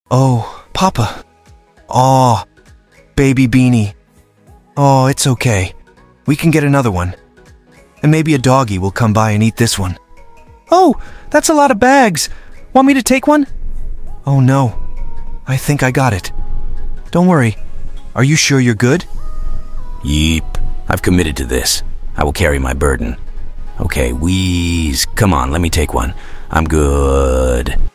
Oh, Papa. Aw, baby Beanie. Oh, it's okay. We can get another one. And maybe a doggy will come by and eat this one. Oh, that's a lot of bags. Want me to take one? Oh no, I think I got it. Don't worry. Are you sure you're good? Yeep, I've committed to this. I will carry my burden. Okay, wheeze. Come on, let me take one. I'm good.